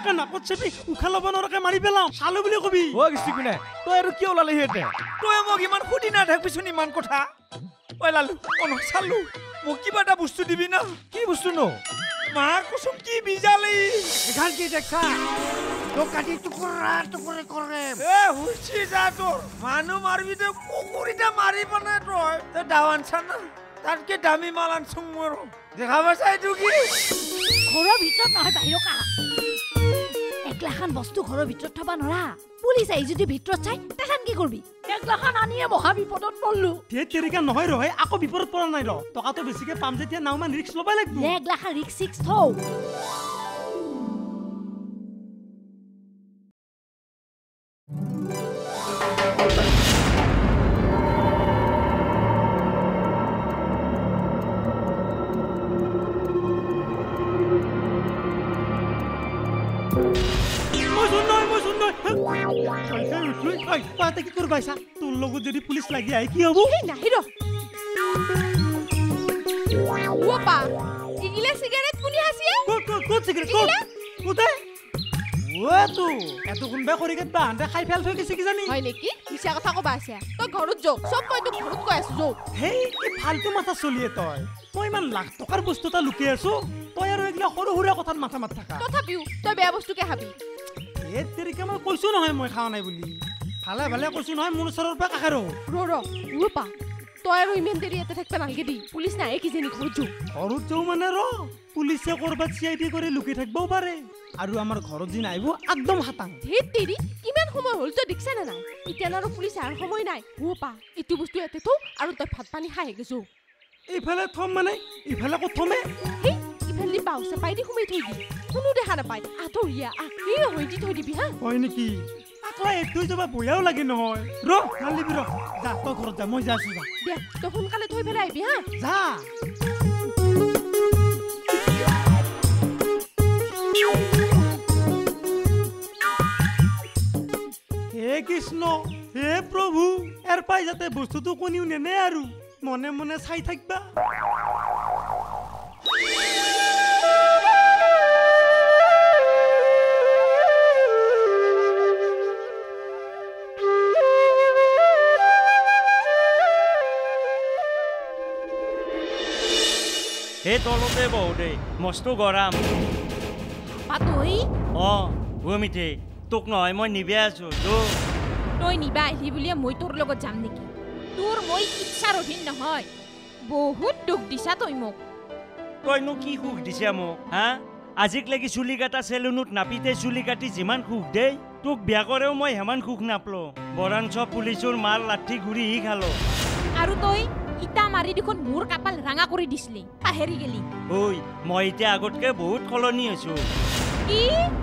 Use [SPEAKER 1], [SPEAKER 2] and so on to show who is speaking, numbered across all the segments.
[SPEAKER 1] একে নাকত চেপি উশাহ ল'ব নৰকে মাৰি পেলাম চালো বুলি কবি
[SPEAKER 2] ও কিছু কোনে তই আৰু কি ওলালি হেতে তই মোক ইমান খুদি না থাকবিছোন ইমান কথা ঐ লালু অন চালু মোক কিবা এটা বস্তু দিবি না কি বস্তু নো মা কুসুম কি বিজালি
[SPEAKER 3] এখান কি দেখছা তো কাটি টুকুৰা টুকুৰে কৰে
[SPEAKER 2] এ হুচি যা তোর মানু মারবি তো কুকুরিটা মারি বনে তই দাওয়ান ছানা তাতকে দামি মাল আনছুং মোর দেখাবা চাই তু কি
[SPEAKER 4] ঘৰৰ ভিতৰত নহয় বাহিৰত কা একলাখান বস্তু ঘৰৰ ভিতৰত থবা নৰা পুলিচ আহি যদি ভিতৰত চাই তেখান কি কৰবি একলাখান আনিয়ে মহা বিপদত পৰলু
[SPEAKER 1] তে তেৰিকা নহয় ৰহে আকৌ বিপদত পৰা নাই ৰ টকাটো বেছিকে পাম যেতিয়া নাওমান ৰিস্ক লবাই লাগিব
[SPEAKER 4] একলাখান ৰিস্ক থৌ
[SPEAKER 1] কি কৰবাইছা তোৰ লগত যদি পুলিচ লাগি আহি কি হ'ব
[SPEAKER 4] নাহি ৰ ওপা ইগিলা সিগারেট পুনি হাসিয়ে
[SPEAKER 1] ক'ত সিগারেট ক'তে ও তো এত কোনবা কৰিগত বাহানতে খাই ফেল থৈ গৈছে কি জানি
[SPEAKER 5] হয় নেকি মিছা কথা কবা আছে তই ঘৰত যো সব মই তো ঘৰত কৈ আছো যো
[SPEAKER 1] হেই কি ফালতু মাথা চলিয়ে তই ইমান লাখ টকাৰ বস্তু এটা লুকি আছো তই আৰু এগলা সৰু সৰু কথাত মাথা মাথা থাকা
[SPEAKER 5] তথাপিও তই বেয়া বস্তু কে খাবি
[SPEAKER 1] এ তেৰিকা মই কৈছো নহয় মই খাও নাই বুলি ভালে ভালে কৈছো নহয় মোৰ ওচৰৰ পৰা কাষে ৰ
[SPEAKER 5] ওপা তই আৰু ইমান দেৰি এতে থাকবা নালগে দি পুলিচ নাই কি জানি ঘৰত
[SPEAKER 1] যাও মানে ৰ পুলিচে কৰবাত চিআইডি কৰি লুকি থাকবও পাৰে আৰু আমাৰ ঘৰত দিন আহিব একদম হাতাং
[SPEAKER 5] ধেত তেৰি কিমান সময় হল তই দেখছ না নাই ইতিয়ান আৰু পুলিচ আৰ সময় নাই ওপা ইটো বস্তু এতে থৌ আৰু তই ভাত পানী খাই গেছো
[SPEAKER 1] ইফালে থম মানে ইফালে কত থমে
[SPEAKER 5] হে ইফালে পাও চাপাই দি ঘুমাই থৈ দি কোনো দেখা নাপায় আঠৰিয়া এই হৈ দি থৈ দিবি হা
[SPEAKER 1] হয় নেকি আকলা এতুই যাবা বয়াও লাগে নহয় ৰ নালিবি ৰ যা তই ঘৰত যা মই যাইছো যা
[SPEAKER 5] দে তই সোনকালে থৈ পেলাই আহিবি হা
[SPEAKER 1] যা হে কৃষ্ণ হে প্ৰভু এৰ পাই যাতে বস্তুটো কোনিও নেনে আৰু মনে মনে চাই থাকবা
[SPEAKER 6] হে তলতে বহু দে মস্ত গৰম
[SPEAKER 4] পাতই
[SPEAKER 6] মিঠে তোক নহয় মই নিবে আছো
[SPEAKER 5] তই নিবা আহিলি বুলিয়ে মই তোৰ লগত যাম নেকি তোৰ মই ইচ্ছাৰ অধীন নহয় বহুত দুখ দিছা তই মোক
[SPEAKER 6] তইনো কি সুখ দিছা মোক হা আজিক লাগি চুলি কাটা চেলুনত নাপিতে চুলি কাটি যিমান সুখ দেই তোক বিয়া কৰেও মই হেমান সুখ নাপলো বৰাঞ্চ পুলিচৰ মাল লাঠি ঘূৰি হি খালো
[SPEAKER 5] আৰু তই ইটা মাৰি দেখোন মোৰ কাপাল ৰাঙা কৰি দিছলি পাহেৰি গেলি
[SPEAKER 6] ঐ মই এতিয়া আগতকে বহুত সলনি হৈছো
[SPEAKER 5] কি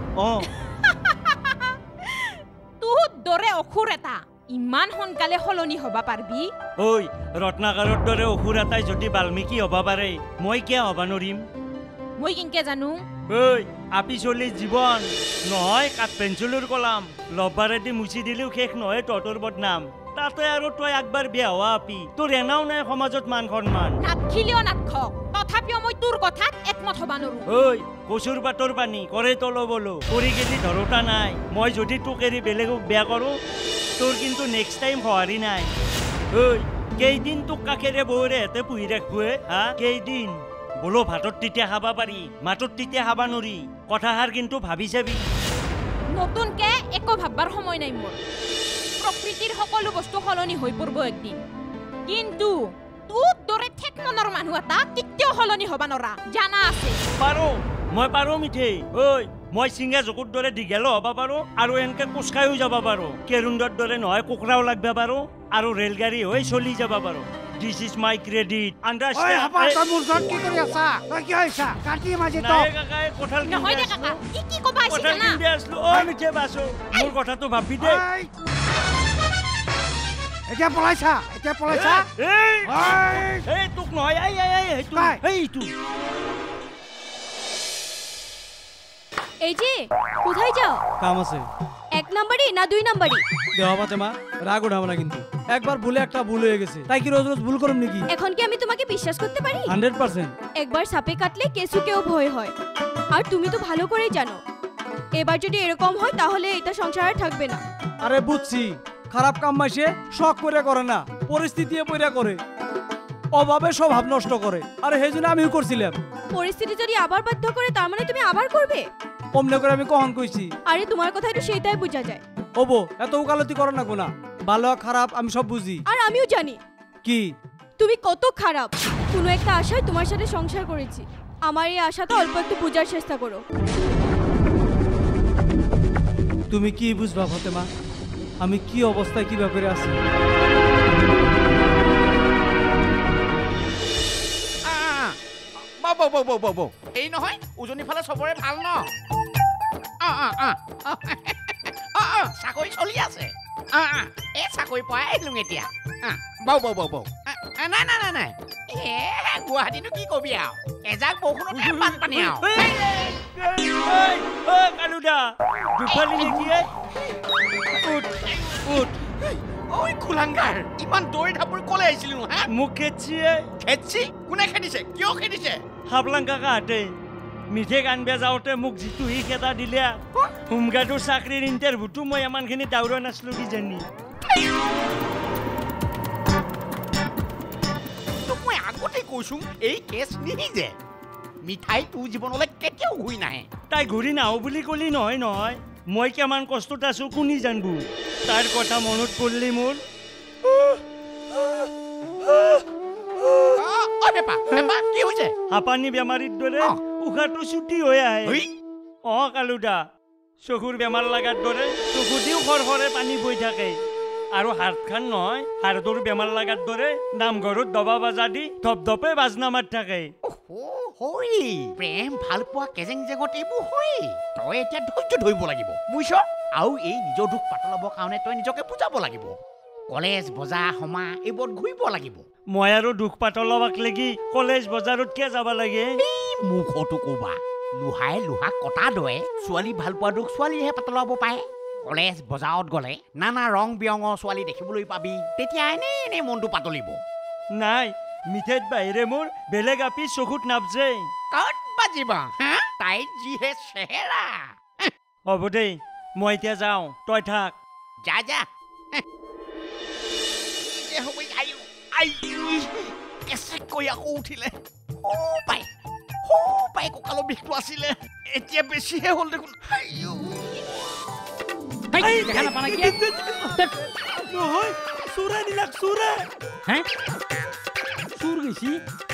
[SPEAKER 5] তোৰ দৰে অখুৰ এটা ইমান সোনকালে সলনি হবা পাৰবি
[SPEAKER 6] ঐ ৰত্নাকাৰৰ দৰে অখুৰ এটাই যদি বাল্মীকি হবা পাৰে মই কিয় হবা নৰিম
[SPEAKER 5] মই কিনকে জানো
[SPEAKER 6] ঐ আপি চলি জীৱন নহয় কাঠ পেঞ্চিলৰ কলাম লবাৰেদি মুচি দিলেও শেষ নহয় তহঁতৰ বদনাম তাতে আৰু তই একবাৰ বিয়া হোৱা আপি তোৰ এনাও নাই সমাজত মান সন্মান
[SPEAKER 5] নাটখিলিও নাটখক তথাপিও মই তোৰ কথাত একমত হবা নৰো
[SPEAKER 6] ঐ কচুৰ পাতৰ পানী কৰে তল বলো কৰি গেলি ধৰোতা নাই মই যদি তোক এৰি বেলেগক বেয়া কৰো তোৰ কিন্তু নেক্সট টাইম সঁহাৰি নাই ঐ কেইদিন তোক কাষেৰে বৌৰে হেঁতে পুহি ৰাখবোৱে হা কেইদিন বোলো ভাতত তেতিয়া খাবা পাৰি মাতত তেতিয়া খাবা নৰি কথাষাৰ কিন্তু ভাবি চাবি
[SPEAKER 5] নতুনকে একো ভাববাৰ সময় নাই মোৰ প্ৰকৃতিৰ সকলো বস্তু সলনি হৈ পৰিব একদিন কিন্তু তোৰ দৰে ঠেকমনৰ মানুহ এটা কেতিয়াও সলনি হবা নৰা জানা আছে
[SPEAKER 6] পাৰো মই পাৰো মিঠে ঐ মই চিঙা জকুৰ দৰে দীঘলো হবা পাৰো আৰু এনেকে কোচকাইও যাব পাৰো কেৰুণ্ডৰ দৰে নহয় কুকুৰাও লাগবা পাৰো আৰু ৰেলগাড়ী হৈ চলি যাব পাৰো This is my credit.
[SPEAKER 3] Understand? Oi, apa toi murgot ki kori asa? Toi ki hoisa? Kati maje to.
[SPEAKER 6] Nai kaka kothal ki.
[SPEAKER 5] Nohoy de kaka. Iki koba aisi kana?
[SPEAKER 6] Kothal ki aslu. Oi mithe baso. Mur kotha to bhabbi de.
[SPEAKER 3] Etia polaisa.
[SPEAKER 6] Hey. Hey tuk nohoy. Hey tu. Hey tu.
[SPEAKER 4] এই যে কোথায় যাও
[SPEAKER 2] কাম আছে
[SPEAKER 4] এক নম্বরই না দুই নম্বরই
[SPEAKER 2] দেওয়া পাতে মা রাগ উঠাবো না কিন্তু একবার ভুলে একটা ভুল হয়ে গেছে তাই কি রোজ রোজ ভুল করুম নাকি
[SPEAKER 4] এখন কি আমি তোমাকে বিশ্বাস করতে পারি
[SPEAKER 2] 100%
[SPEAKER 4] একবার সাপে কাটলে কেঁচুকেও ভয় হয় আর তুমি তো ভালো করেই জানো
[SPEAKER 7] এবার যদি এরকম হয় তাহলে এটা সংসারে থাকবে না।
[SPEAKER 2] আরে বুঝছি খারাপ কাম মাইসে শখ করে না পরিস্থিতি পয়রা করে অভাবে স্বভাব নষ্ট করে আরে সেই জন্য আমিও করছিলাম
[SPEAKER 7] পরিস্থিতি যদি আবার বাধ্য করে তার মানে তুমি আবার করবে?
[SPEAKER 2] অমনে করে আমি কখন কইছি
[SPEAKER 7] আরে তোমার কথাই তো সেইটাই বোঝা যায়।
[SPEAKER 2] ওবো এত উকালতি করে না গুনা ভালো খারাপ আমি সব বুঝি
[SPEAKER 7] আর আমিও জানি
[SPEAKER 2] কি
[SPEAKER 7] তুমি কত খারাপ। কোনো একটা আশায় তোমার সাথে সংসার করেছি, আমার এই আশাটা অল্প একটু বোঝার চেষ্টা করো।
[SPEAKER 2] তুমি কি বুঝবা ফাতেমা আমি কি অবস্থায় কি ব্যাপারে আছি
[SPEAKER 3] বৌ এই নহয় উজনি ফালে চবৰে ভাল ন চাকৰি চলি আছে এই চাকৰি পাই আহিলো এতিয়া বৌ নাই নাই নাই নাই গুৱাহাটীনো কি কবি আৰু এজাক বৰষুণতে বানপানী আৰু
[SPEAKER 6] কালুদা দুফালি নেকি উঠ
[SPEAKER 3] ঐ খুলাংগাৰ ইমান দৌৰি ঢাপৰি কলে আহিছিলি নো হা
[SPEAKER 6] মোক খেদছিয়ে
[SPEAKER 3] খেদছি কোনে খেদিছে কিয় খেদিছে
[SPEAKER 6] হাবলাং কাকাহঁতে মিঠে গানবে যাওঁতে মোক যিটো সি খেদা দিলে হোমগাৰ্ডৰ চাকৰিৰ ইণ্টাৰভিউটো মই ইমানখিনি দাউৰা নাছিলোঁ কিজানি
[SPEAKER 3] তোক মই আগতে কৈছো এই কেছ নিহিজে মিঠাই তোৰ জীৱনলৈ কেতিয়াও ঘূৰি নাহে
[SPEAKER 6] তাই ঘূৰি নাহো বুলি ক'লি নহয় মই কিমান কষ্টত আছো কোনি জানবো তাৰ কথা মনত পৰিলি মোৰ
[SPEAKER 3] কি হৈছে
[SPEAKER 6] হাপানি বেমাৰীৰ দৰে উশাহটো ছুটি হৈ আহে কালুদা চকুৰ বেমাৰ লগাৰ দৰে চকু দিও খৰখৰে পানী বৈ থাকে আৰু হাতখন নহয় হাড়টোৰ বেমাৰ লগাৰ দৰে নামঘৰত দবা বাজা দি ধপধপে বাজনা মাৰি থাকে
[SPEAKER 3] প্ৰেম ভাল পোৱা কেজেং জেঙত এইবোৰ হয় তই এতিয়া ধৈৰ্য ধৰিব লাগিব বুজিছ আৰু এই নিজৰ দুখ পাতলাবৰ কাৰণে তই নিজকে বুজাব লাগিব কলেজ বজাৰ সমা এইবোৰত ঘূৰিব লাগিব
[SPEAKER 6] মই আৰু দুখ পাতলাবাক লাগি কলেজ বজাৰত কিয় যাব লাগে
[SPEAKER 3] মুখতো ক'বা লোহাই লোহাক কটা দৰে ছোৱালী ভাল পোৱা দুখ ছোৱালীহে পাতলাব পাৰে কলেজ বজাৰত গ'লে নানা ৰং বিৰঙৰ ছোৱালী দেখিবলৈ পাবি তেতিয়া এনেই মনটো পাতলিব
[SPEAKER 6] নাই মিঠেত বাহিৰে মোৰ বেলেগ আপি চকুত নাপজে
[SPEAKER 3] ক'ত বাজিবা তাইৰ যিহে চেহেৰা
[SPEAKER 6] হ'ব দেই মই এতিয়া যাওঁ তই থাক
[SPEAKER 3] যা কেঁচেকৈ আকৌ উঠিলে পাই কঁকালৰ বিষটো আছিলে এতিয়া বেছিহে হ'ল দেখোন
[SPEAKER 1] নহয় চোৰে নিলাক চোৰে
[SPEAKER 2] চুৰ গৈছি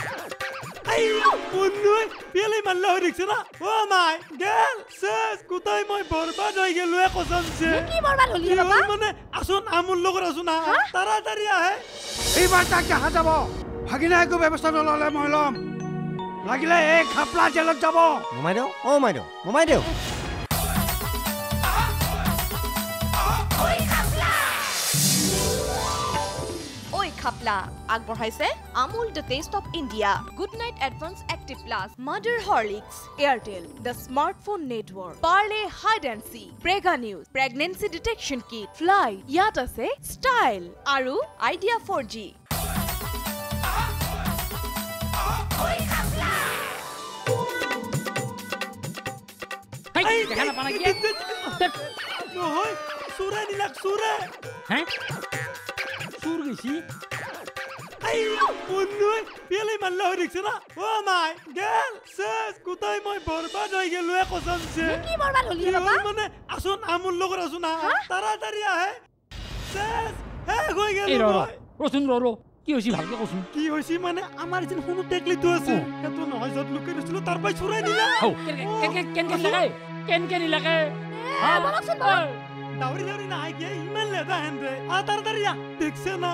[SPEAKER 1] পেলাই মাল্লা হৈ দেখিছে না অ মাই গেল শেষ কোথায় মই বৰবাদ হৈ গেলো কসমছে
[SPEAKER 4] কি বৰবাদ হলি বাবা
[SPEAKER 1] মানে আসুন আমুল লগত আসুন তাড়াতাড়ি আহে
[SPEAKER 3] এইবাৰ তাক দেখা যাব ভাগিনা একো ব্যৱস্থা নল'লে মই ল'ম লাগিলে এই খাপলা জেলত যাব
[SPEAKER 8] মোমাই দেউ
[SPEAKER 5] খাপলা আগবঢ়াইছে Amul the taste of India Good Knight advance active plus mother Horlicks Airtel the smartphone network Parle hide and seek prega news pregnancy detection kit ফ্লাই ইয়াত আছে ষ্টাইল আৰু আইডিয়া 4G
[SPEAKER 1] নহয় চোৰে নিলাক চোৰে
[SPEAKER 2] চুৰ গৈছি
[SPEAKER 1] পেলাই মাল্লা হৈ দেখিছে না অ মাই গেল শেষ কোথায় মই বৰবাদ হৈ গেলো কসমছে
[SPEAKER 4] কি বৰবাদ হলি বাবা
[SPEAKER 1] মানে আসুন আমুল লগত আসুন তাড়াতাড়ি আহে শেষ হৈ গেল
[SPEAKER 2] ৰচোন কি হৈছে ভালকে কচোন
[SPEAKER 1] কি হৈছে মানে আমাৰ যেন কোনো টেকলিটো আছে সেইটো নহয় য'ত লুকাই দিছিলো তাৰ পৰাই চোৰাই নিলা
[SPEAKER 2] কেনকে নিলাকে
[SPEAKER 1] দাউৰি নাহে কিয় ইমান লেদা হেনৰে তাড়াতাড়ি দেখছে না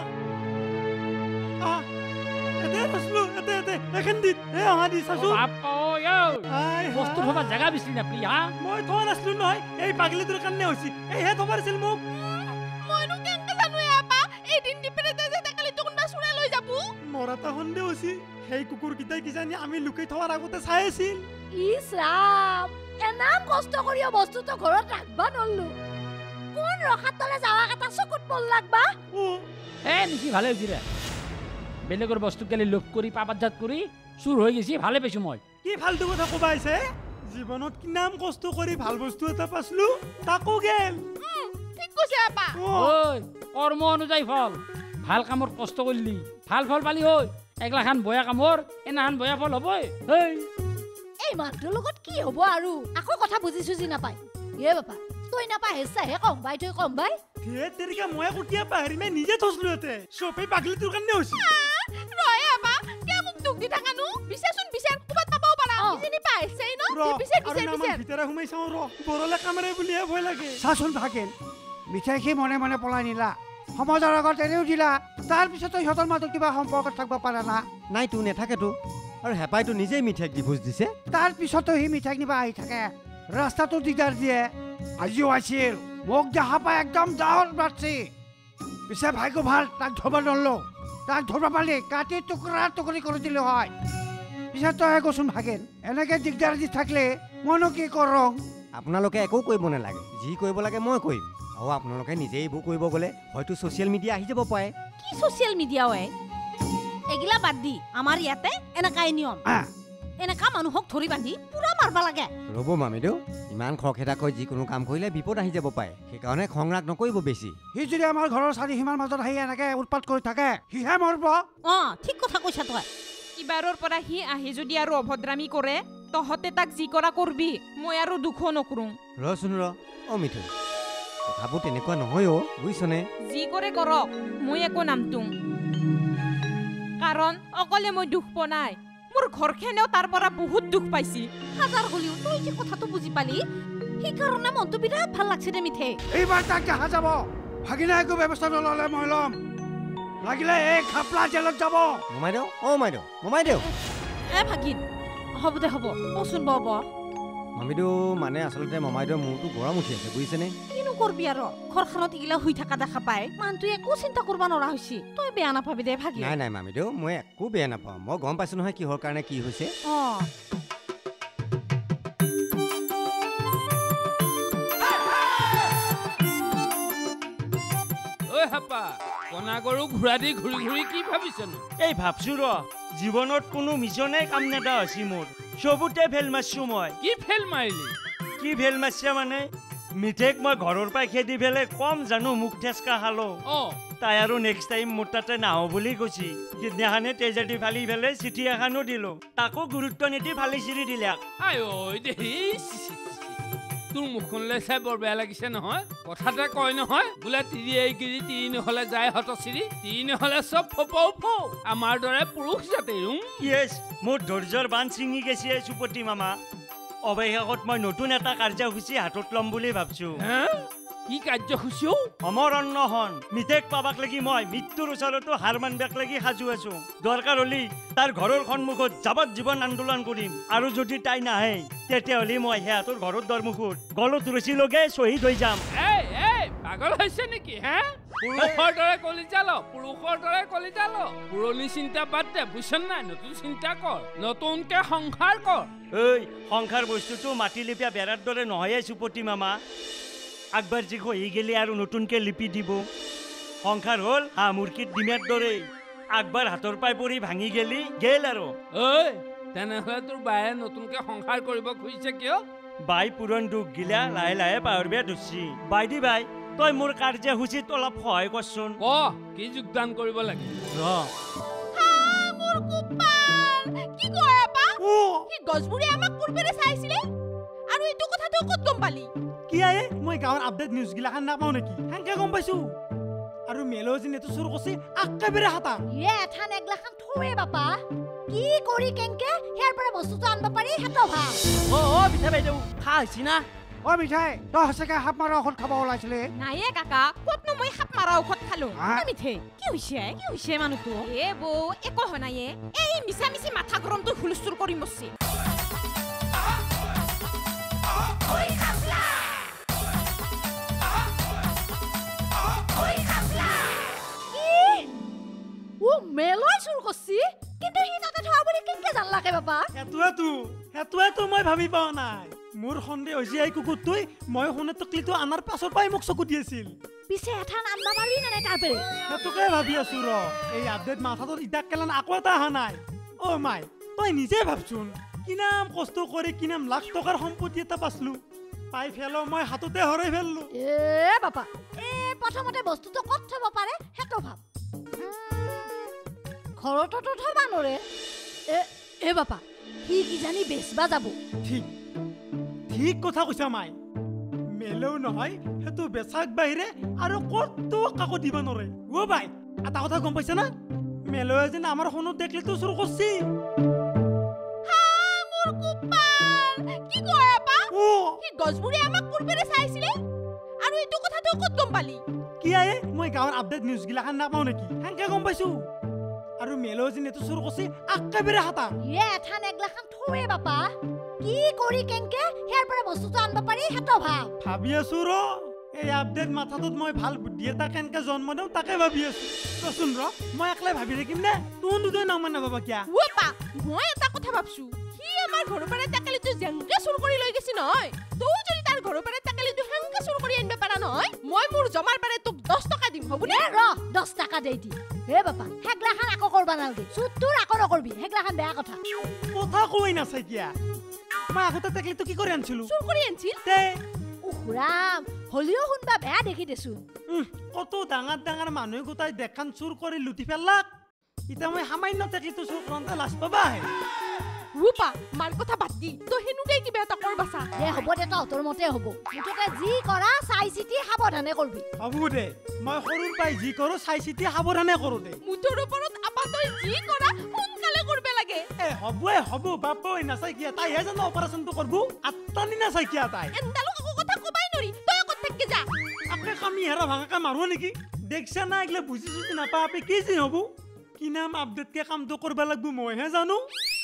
[SPEAKER 1] এতে ৰচলো এতে এখন দিত অহা দি চাচোন
[SPEAKER 2] বস্তু থবা জাগা বিচাৰি নাপলি
[SPEAKER 1] মই থোৱা নাছিলো নহয় এই পাগলিটোৰ কাৰণে হৈছে এইহে থবাৰ আছিল মোক
[SPEAKER 5] মইনো কেনেকে জানো আপা এদিন দিপেৰে যে কালি তো কোনবা চুৰাই লৈ যাব
[SPEAKER 1] মৰাটা সন্দেহ হৈছে সেই কুকুৰকেইটাই কিজানি আমি লুকাই থোৱাৰ আগতে চাই আছিল
[SPEAKER 4] ইছ ৰাম এনাম কষ্ট কৰিও বস্তুটো ঘৰত ৰাখবা নল্লো কোন ৰখাত তলে যাৱা কথা চকুত পল লাগবা
[SPEAKER 2] নিচি ভালে হৈছে ৰে বেলেগৰ বস্তু গেলি লোভ কৰি পাবাজাত কৰি চুৰ হৈ গৈছি ভালে পাইছো মই
[SPEAKER 1] কি ফালতু কথা কবা আহিছে জীৱনত কিমান কষ্ট কৰি ভাল বস্তু এটা পাছলো তাকো গেল
[SPEAKER 5] ঠিক কৈছে আপা
[SPEAKER 9] ঐ কৰ্ম অনুযায়ী ফল ভাল কামত কষ্ট কৰিলি ভাল ফল পালি ঐ একলাখান বয়া কামৰ এনাখান বয়া ফল হ'বই
[SPEAKER 4] এই মানুহটোৰ লগত কি হ'ব আৰু আকৌ কথা বুজি চুজি নাপায় এ বাপা তই নাপায় হেঁচাহে কম বাই তই কম বাই
[SPEAKER 1] তেৰিকা মই কুটিয়া পাহৰি মই নিজে থৈছিলো ইয়াতে চবেই পাগলি তোৰ কাৰণে হৈছে
[SPEAKER 5] ৰয় আপা কিয় মোক দুখ দি থাকানো বিচাৰচোন বিচাৰ ক'ৰবাত পাবও পাৰা ইজনী পাইছেই ন বিচাৰ
[SPEAKER 1] ভিতৰে সোমাই চাওঁ ৰ বৰলে কামেৰে বুলিহে ভয় লাগে
[SPEAKER 10] চাচোন ভাগেন মিঠাই সি মনে মনে পলাই নিলা সমাজৰ আগত এৰিও দিলা তাৰপিছতো সিহঁতৰ মাজত কিবা সম্পৰ্কত থাকিব পাৰা না
[SPEAKER 8] নাই তোৰ নাথাকেতো আৰু হেঁপাইতো নিজেই মিঠাইক ডিভোৰ্চ দিছে
[SPEAKER 10] তাৰপিছতো সি মিঠাইক নিবা আহি থাকে ৰাস্তাটো দিগদাৰ দিয়ে আজিও আছিল মোক দেখা পাই একদম ডাৱৰ বাঢ়ছি পিছে ভাগ্য ভাল তাক ধৰিব নৰলো তাক ধৰিব পালি কাটি টুকুৰা টুকুৰি কৰি দিলে হয় পিছে তই কচোন ভাগেন এনেকে দিগদাৰ দি থাকিলে মইনো কি কৰোঁ
[SPEAKER 8] আপোনালোকে একো কৰিব নালাগে যি কৰিব লাগে মই কৰিম আৰু আপোনালোকে নিজে এইবোৰ কৰিব গ'লে হয়তো ছ'চিয়েল মিডিয়া আহি যাব পাৰে
[SPEAKER 4] কি ছ'চিয়েল মিডিয়া হয় এগিলা বাদ দি আমাৰ ইয়াতে এনেকাই নিয়ম এনেকা মানুহক ধৰি বান্ধি পুৰা মাৰবা লাগে
[SPEAKER 8] ৰ'ব মামিদেউ ইমান খৰখেদাকৈ যিকোনো কাম কৰিলে বিপদ আহি যাব পাৰে সেইকাৰণে খং ৰাগ নকৰিব বেছি
[SPEAKER 10] সি যদি আমাৰ ঘৰৰ চাৰিসীমাৰ মাজত আহি এনেকে উৎপাত কৰি থাকে সিহে মৰব
[SPEAKER 4] ঠিক কথা কৈছা তই
[SPEAKER 5] ইবাৰৰ পৰা সি আহি যদি আৰু অভদ্ৰামী কৰে তহঁতে তাক যি কৰা কৰবি মই আৰু দুখো নকৰোঁ
[SPEAKER 8] ৰচোন মিঠু কথাবোৰ তেনেকুৱা নহয় বুজিছনে
[SPEAKER 5] যি কৰে কৰক মই একো নামটোং কাৰণ অকলে মই দুখ পোৱা নাই মোৰ ঘৰখনেও তাৰ পৰা বহুত দুখ পাইছি
[SPEAKER 4] হাজাৰ হলিও তই যে কথাটো বুজি পালি সেইকাৰণে মনটো বিৰাট ভাল লাগছে দে মিঠে
[SPEAKER 10] এইবাৰ তাক দেখা যাব ভাগিনা একো ব্যৱস্থা নল'লে মই ল'ম লাগিলে এই খাপলা জেলত যাব
[SPEAKER 8] মমাইদেউ
[SPEAKER 4] এ ভাগিন হ'ব দে হ'ব কচোন ব
[SPEAKER 8] মামিদেউ মানে আচলতে মমাইদেউৰ মূৰটো গৰম উঠি আছে বুজিছেনে
[SPEAKER 4] কিনো কৰবি আৰু ঘৰখনত ইগিলা শুই থকা দেখা পাই মানুহটোৱে একো চিন্তা কৰিব নোৱাৰা হৈছে তই বেয়া নাপাবি দে ভাগিন
[SPEAKER 8] নাই মামিদেউ মই একো বেয়া নাপাওঁ মই গম পাইছো নহয় কিহৰ কাৰণে কি হৈছে
[SPEAKER 9] কণা গৰু ঘূৰা দি ঘূৰি ঘূৰি কি ভাবিছনো
[SPEAKER 6] এই ভাবছো জীৱনত কোনো মিছনে কাম নেদা হৈছে মোৰ চবুতে ফেল মাৰছো মই
[SPEAKER 9] কি ফেল মাৰিলি
[SPEAKER 6] কি ফেল মাৰছে মানে মিঠেক মই ঘৰৰ পৰা খেদি ফেলে কম জানো মুখ ঠেচকা খালো তাই আৰু নেক্সট টাইম মোৰ তাতে নাহো বুলি কৈছি সিদিনাখনে তেজাটি ফালি ফেলে চিঠি এখনো দিলো তাকো গুৰুত্ব নিদি ফালি চিৰি দিলাক
[SPEAKER 9] তোৰ মুখখনলৈ চাই বৰ বেয়া লাগিছে নহয় কথাতে কয় নহয় বোলে তিৰি এইগিৰি তিৰি নহলে যায় হতচিৰি তিৰি নহলে চব ফপৌ ফৌ আমাৰ দৰে পুৰুষ জাতিৰ
[SPEAKER 6] ইয়েছ মোৰ ধৈৰ্যৰ বান্ধ ছিঙি গেছে চুপতি মামা অৱশেষত মই নতুন এটা কাৰ্যসূচী হাতত ল'ম বুলি ভাবছো
[SPEAKER 9] কি কাৰ্যসূচী
[SPEAKER 6] অমৰ অন্নহন মিঠেক পাবাক লাগি মই মৃত্যুৰ ওচৰতো হাৰ মানবাক লাগি সাজু আছো দৰকাৰ হলি তাৰ ঘৰৰ সন্মুখত যাৱজ্জীৱন আন্দোলন কৰিম আৰু যদি তাই নাহে তেতিয়াহ'লে মই সিহঁতৰ ঘৰৰ দৰমুখত গলত ৰচি লগে শ্বহীদ হৈ যাম
[SPEAKER 9] পাগল হৈছে নেকি পুৰুষৰ দৰে কলিজা ল পুৰণি চিন্তা বাদ দে বুজিছ নাই নতুন চিন্তা কৰ নতুনকে সংসাৰ কৰ
[SPEAKER 6] সংসাৰ বস্তুটো মাটি লিপা বেৰাৰ দৰে নহয় চুপতি মামা আগবাৰ যি হৈ গেলি আৰু নতুনকে লিপি দিব সংসাৰ হ'ল হাঁহ মুৰ্গীত ডিমেৰ দৰে আগবাৰ হাতৰ পাই পৰি ভাঙি গেলি গেল আৰু
[SPEAKER 9] তেনেহ'লে তোৰ বায়ে নতুনকে সংসাৰ কৰিব খুজিছে কিয়
[SPEAKER 6] বাই পুৰণ দুখ গিলা লাহে লাহে পাহৰবে ধৰছি বাইদি বাই তই মোৰ কাৰ্যসূচীত অলপ সহায় কৰচোন
[SPEAKER 9] কি যোগদান কৰিব লাগে
[SPEAKER 5] কি কয় আপা কি গছবোৰে আমাক পূৰ্বেৰে চাইছিলে আৰু এইটো কথাটো ক'ত গম পালি
[SPEAKER 1] কি আয়ে মই গাঁৱৰ আপডেট নিউজ গিলাখান নাপাওঁ নেকি সেনকে গম পাইছো আৰু মেলজি নেটো চুৰ কৰছি একেবাৰে হাতা
[SPEAKER 4] এঠান একলাখান থৌৱে বাপা কি কৰি কেনকে হেৰ পৰা বস্তুটো আনবা পাৰি হেতো ভা
[SPEAKER 6] মিঠা বাইদেউ খা হৈছি না
[SPEAKER 10] মিঠাই তই সঁচাকে সাপ মাৰা ঔষধ খাব ওলাইছিলি
[SPEAKER 5] নাইয়ে কাকা ক'তনো মই সাপ মাৰা ঔষধ খালো মিঠে কি হৈছে মানুহটো বৌ একো হোৱা নাইয়ে এই মিছা মিছি মাথা গৰমটো হুলস্থুল কৰি মৰছি
[SPEAKER 4] মেলই চুৰ কৰছি কিন্তু সি তাতে থোৱা বুলি কেনকে জানলাকে বাবা
[SPEAKER 1] হেতুৱেতো মই ভাবি পোৱা নাই মোৰ সন্দেহ হৈছে এই কুকুৰটোই মই শুনে টকলিটো আনাৰ পাছৰ পৰাই মোক চকু দি আছিল
[SPEAKER 4] পিছে এঠান আনবা পাৰি নে নাই তাৰ পেৰে
[SPEAKER 1] সেইটোকে ভাবি আছো এই আপডেট মাথাটোত ইটাক কেলান আকৌ এটা অহা নাই মাই তই নিজে ভাবচোন কিনাম কষ্ট কৰি কিনাম লাখ টকাৰ সম্পত্তি এটা পাছলো পাই ফেলো মই হাততে হৰাই ফেললো
[SPEAKER 4] বাপা প্ৰথমতে বস্তুটো ক'ত থব পাৰে সেইটো ভাব ঘৰতো থবা নৰে বাপা সি কিজানি বেচবা যাব
[SPEAKER 1] ঠিক কথা কৈছা মাই মেলেও নহয় সেইটো বেচাক বাহিৰে আৰু ক'তো কাকো দিব নৰে বাই এটা কথা গম পাইছা না মেলো এজন আমাৰ সোণত দেখলেতো চুৰ কৰছি
[SPEAKER 5] কি কয় আপা কি গছবোৰে আমাক কুৰবেৰে চাইছিলে আৰু এইটো কথাটো ক'ত গম পালি
[SPEAKER 1] কি আয়ে মই গাঁৱৰ আপডেট নিউজ গিলাখান নাপাওঁ নেকি হেনকে গম পাইছো আৰু মেলো এজন এইটো চুৰ কৰছি একেবাৰে হাতা
[SPEAKER 4] এঠান এগলাখান থোৱে বাপা কি কৰি কেনকে হেৰ পৰা বস্তুটো আনব পাৰি হেটো
[SPEAKER 1] ভাবি আছো ৰ এই আপডেট মাথাটোত মই ভাল বুদ্ধি এটা কেনকে জন্ম দিওঁ তাকে ভাবি আছো কচোন ৰ মই একলাই ভাবি থাকিম নে তোন দুটাই নাম নাপাবা কিয়া
[SPEAKER 5] আপা মই এটা কথা ভাবছো সি আমাৰ ঘৰৰ পৰা টাকেলিটো যেনকে চুৰ কৰি লৈ গৈছি নহয় তই যদি তাৰ ঘৰৰ পৰা টাকেলিটো হেনকে চুৰ কৰি আনিব পাৰা নহয় মই মোৰ জমাৰ পাৰে তোক 10 টকা দিম হবনে
[SPEAKER 4] ৰ 10 টকা দেই দি বাপা হেগলাখান আকৌ কৰবা নালগে চুটটোৰ আকৌ নকৰবি হেগলাখান বেয়া কথা
[SPEAKER 1] কৈ নাচাই কিয়া মই আগতে টাকেলিটো কি কৰি আনছিলো
[SPEAKER 5] চুৰ কৰি আনছিল
[SPEAKER 1] তে
[SPEAKER 4] উখৰাম হলিও শুনবা বেয়া দেখি দেছো
[SPEAKER 1] কত ডাঙৰ মানুহ গোটাই দেখান চুৰ কৰি লুটি ফেললাক ইতা মই সামান্য টাকেলিটো চুৰ কৰোঁতে লাজ পাবা
[SPEAKER 5] ৰূপা মাৰ কথা বাদ দি তই হেনুকে কিবা এটা কৰবাছা
[SPEAKER 4] হ'ব দে তহঁতৰ মতে হ'ব মুঠতে যি কৰা চাই চিতি সাৱধানে কৰবি
[SPEAKER 1] হ'ব দে মই সৰুৰ পাই যি কৰো চাই চিতি সাৱধানে কৰো দে
[SPEAKER 5] মুঠৰ ওপৰত আপা তই যি কৰা সোনকালে কৰবে লাগে
[SPEAKER 1] হ'ব বাপই নাচাই কিয়া তাইহে জানো অপাৰেশ্যনটো কৰবো আত্তানি নাচাই কিয়া তাই
[SPEAKER 5] এন্দালক আকৌ কথা কবাই নৰি তই ক'ত থাকি যা
[SPEAKER 1] আপে কামি হেৰা ভাঙাকে মাৰো নেকি দেখছা না এগলে বুজি চুজি নাপা আপে কি যি হ'ব কি নাম আপডেটকে কামটো কৰবা লাগবো মইহে জানো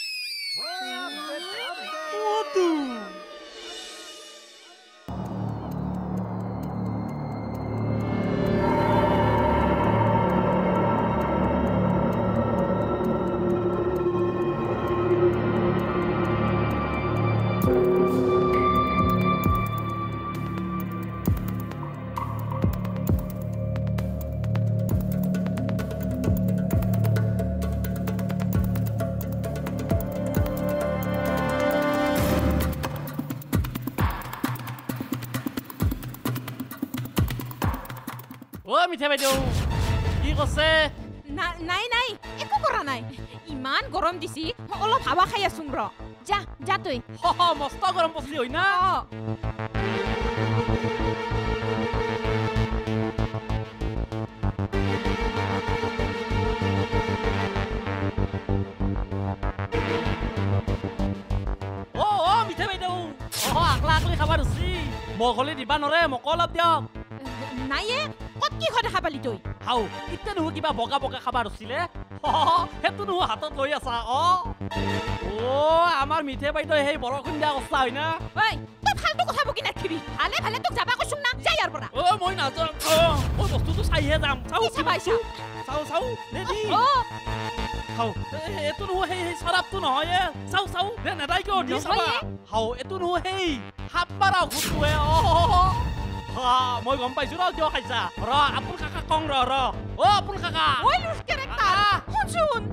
[SPEAKER 11] মিঠা বাইদেউ কি কৈছে
[SPEAKER 5] নাই একো কৰা নাই ইমান গৰম দিছি অলপ হাৱা খাই আছো ৰ যা তই
[SPEAKER 11] মস্ত গৰম পচলি হয় না মিঠা বাইদেউ আকলা খাব দিছি মোক হলে দিবা নৰে মোক অলপ দিয়ক
[SPEAKER 5] নাইয়ে কত কি হয় দেখা পালি তই
[SPEAKER 11] হাও ইত্যা নহয় কিবা বগা খাব দিছিলে সেইটো নহয় হাতত লৈ আছা আমাৰ মিঠে বাইদেউ সেই বৰষুণ দিয়া অৱস্থা হয় না
[SPEAKER 5] তই ফালতু কথা বকি নাখিবি ভালে তোক যাবা কৈছো না যাই ইয়াৰ পৰা
[SPEAKER 11] মই নাযাওঁ মই বস্তুটো চাইহে যাম চাও এইটো নহয় সেই চৰাবটো নহয় চাও নেদাই কিয় দি চাবা এইটো নহয় সেই সাপ মাৰা ঔষধটোৱে মই গম পাইছো ৰ কিয় খাইছা ৰ আপোন কাকা কং ৰ আপোন কাকা
[SPEAKER 5] শুনচোন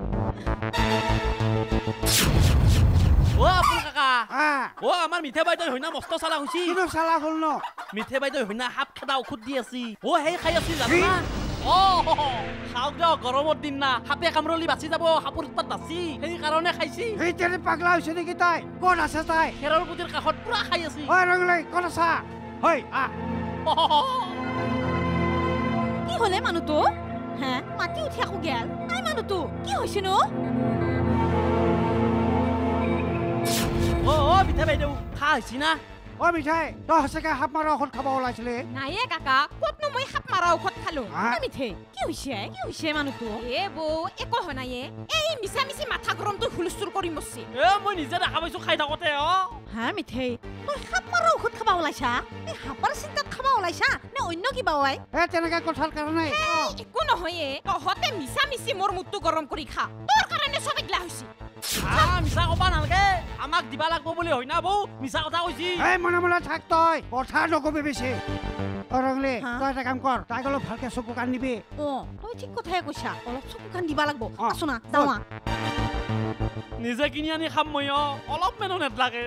[SPEAKER 11] আপোন কাকা আমাৰ মিঠে বাইদেউ হয় না মস্ত চালা হৈছি
[SPEAKER 10] চালা হ'ল ন
[SPEAKER 11] মিঠে বাইদেউ হয় না সাপ খেদা ঔষধ দি আছি সেই খাই আছি জানা খাওক দিয়ক গৰমৰ দিন না সাপে কামৰলি বাচি যাব সাপৰ উৎপাত বাচি সেইকাৰণে খাইছি
[SPEAKER 10] সেই তেনে পাগলা হৈছে নেকি তাই ক'ত আছে তাই
[SPEAKER 11] খেৰৰ পুতিৰ কাষত পুৰা খাই আছি
[SPEAKER 10] ক'ত আছা হয়
[SPEAKER 5] কি হলে মানুহটো মাতি উঠি আকৌ গেল নাই মানুহটো কি হৈছে নো
[SPEAKER 11] মিঠা বাইদেউ খা হৈছি না
[SPEAKER 10] মিঠাই তই সঁচাকে সাপ মাৰা ঔষধ খাব ওলাইছিলি
[SPEAKER 5] নাইয়ে কাকা ক'তনো মই সাপ মাৰা ঔষধ খালো মিঠে কি হৈছে মানুহটো বৌ একো হোৱা নাইয়ে এই মিছা মাথা গৰমটো হুলস্থুল কৰি মৰছি
[SPEAKER 11] মই নিজে দেখা পাইছো খাই থাকোতে
[SPEAKER 5] মিঠে তই সাপ মাৰা ঔষধ খাব ওলাইছা এই সাপৰ চিন্তাত খাব ওলাইছা নে অন্য কিবা
[SPEAKER 10] তেনেকে কথাৰ কাৰণে
[SPEAKER 5] একো নহয়ে তহঁতে মিছা মোৰ মুখটো গৰম কৰি খা তোৰ কাৰণে চব এগলা হৈছে
[SPEAKER 11] মিছা কবা নালাগে আমাক দিবা লাগব বুলি হয় না বৌ মিছা কথা কৈছি
[SPEAKER 10] মনে থাক তই কথা নকবি বেছি ৰংলি তই এটা কাম কৰ তাইক অলপ ভালকে চকু কাণ দিবি
[SPEAKER 5] তই ঠিক কথাই কৈছা অলপ চকু কাণ দিবা লাগব আছো না যাওঁ
[SPEAKER 11] নিজে কিনি আনি খাম মই অলপ মেনো নেট লাগে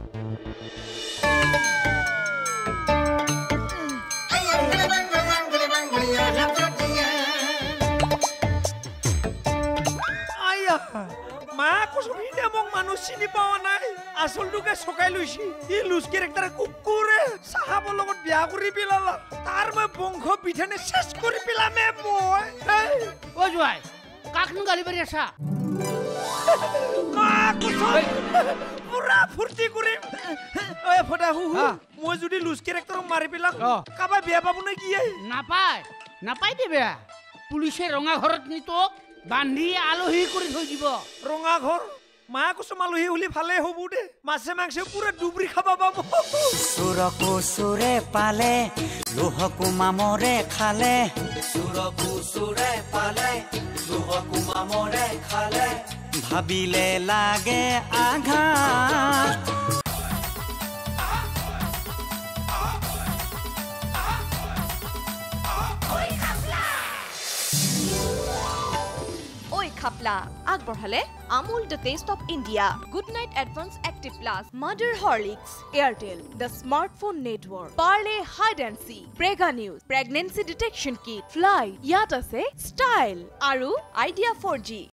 [SPEAKER 2] মা কচম হিনে মোক মানুহ চিনি পোৱা নাই আচলটোকে চকাই লৈছি ই লুজ কেৰেক্টাৰ কুকুৰে চাহাবৰ লগত বিয়া কৰি পেলালা তাৰ মই বংশ বিধানে চেছ কৰি পেলামে মই
[SPEAKER 10] ও জোৱাই কাকনো গালি পাৰি আছা
[SPEAKER 2] মা কচম পুৰা ফূৰ্তি কৰিম ঐ ফটা হু মই যদি লুজ কেৰেক্টাৰক মাৰি পেলাম কাবাই বেয়া পাব নে কি
[SPEAKER 10] নাপাই দে বেয়া পুলিচে ৰঙা ঘৰত নি তোক বান্ধি আলহী কৰি থৈ দিব
[SPEAKER 2] ৰঙা ঘৰ মা কচম আলহী হলি ভালে হ'ব দে মাছে মাংসে পুৰা ডুবৰি খাবা পাব
[SPEAKER 12] চুৰকু চুৰে পালে লোহকু মামৰে খালে চুৰকু চুৰে পালে লোহকু মামৰে খালে ভাবিলে লাগে আঘাত
[SPEAKER 13] খাপলা আগবঢ়ালে Amul the taste of India Good Knight advance active plus mother Horlicks Airtel the smartphone network Parle hide and seek prega news pregnancy detection kit ফ্লাই ইয়াত আছে ষ্টাইল আৰু আইডিয়া 4G